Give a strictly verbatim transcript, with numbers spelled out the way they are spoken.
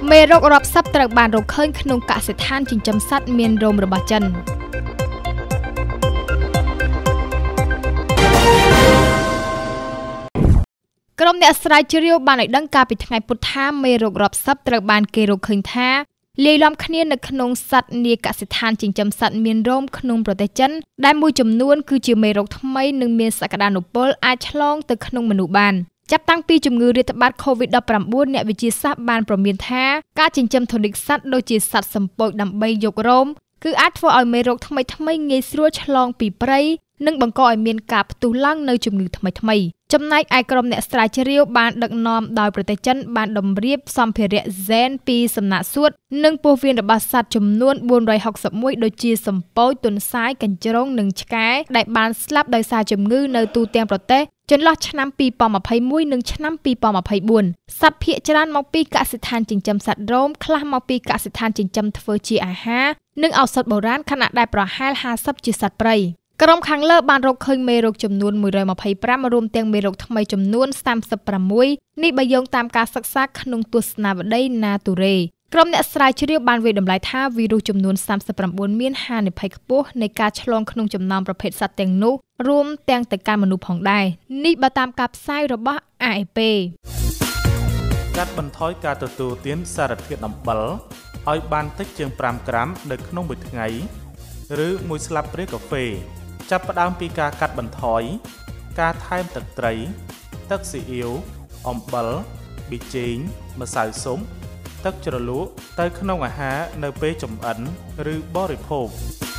មេរោគរាប់សិបត្រូវបានរកឃើញក្នុងកសិដ្ឋានចិញ្ចឹមសត្វមានរោមរបស់ចិនក្រុមអ្នកស្រាវជ្រាវបានឲ្យដឹងកាលពីថ្ងៃពុធថាមេរោគរាប់សិបត្រូវបានគេរកឃើញថាលាយឡំគ្នានៅក្នុងសត្វនាកសិដ្ឋានចិញ្ចឹមសត្វមានរោមក្នុងប្រទេសចិនដែលមួយចំនួនគឺជាមេរោគថ្មីនិងមានសក្តានុពលអាចឆ្លងទៅក្នុងមនុស្សបានចាប់តាំងពីជំងឺរាតត្បាត COVID ដប់ប្រាំបួន អ្នកវិទ្យាសាស្ត្របានប្រមានថាការចិញ្ចឹមធនិកសត្វដូចជាសត្វសំពោចដើម្បីយករោមគឺអាចធ្វើឲ្យមេរោគថ្មីថ្មីងាយស្រួលឆ្លងពីព្រៃនិងបង្កឲ្យមានការផ្ទុះឡើងនៅជំងឺថ្មីថ្មីចំណែកឯក្រុមអ្នកស្រាវជ្រាវបានដឹកនាំដោយប្រទេសចិនបានតម្រៀបសម្ភារៈ Zen ពីសំណាក់សួតនិងពោះវៀនរបស់សត្វចំនួនបួនរយហុកសិបមួយដូចជាសំពោចទន្សាយកញ្ជ្រោងនិងឆ្កែដែលបានស្លាប់ដោយសារជំងឺនៅទូទាំងប្រទេសចន្លោះឆ្នាំពីរពាន់ម្ភៃមួយនិងឆ្នាំពីរពាន់ម្ភៃបួនសត្វភាគច្រើនមកពីកសិដ្ឋានចិញ្ចឹមសត្វរោមខ្លះមកពីកសិដ្ឋានចិញ្ចឹមធ្វើជាអាហារនិងឱសថបុរាណខណៈដែលប្រហែលហាសិបជាសត្វព្រៃក្រុមខាងលើបានរកឃើញមេរោគចំនួនមួយរយម្ភៃប្រាំរួមទាំងមេរោគថ្មីចំនួនសាមសិបប្រាំមួយនេះបើយោងតាមការសិក្សាក្នុងទស្សនាវដ្តី Nature ក្រុមអ្នកស្រាវជ្រាវបានវាយតម្លៃថាវីរុសចំនួនសាមសិបប្រាំបួនមានហានិភ័យខ្ពស់នៃការឆ្លងក្នុងចំណោមប្រភេទសត្វទាំងនោះរួមទាំងទៅកាន់មនុស្សផងដែរនេះបើតាមការផ្សាយរបស់ A F P កាត់បន្ថយការទទួលទានសារធាតុអំបិលឲ្យបានតិចជាងប្រាំក្រាមនៅក្នុងមួយថ្ងៃឬមួយស្លាបព្រាកាហ្វេចាប់ផ្ដើមពីការកាត់បន្ថយការថែមទឹកត្រីទឹកស៊ីអ៊ីវអំបិលប៊ីចេងម្សៅស៊ុបទឹកជ្រលក់ទៅក្នុងអាហារនៅពេលចម្អិនឬបរិភោគ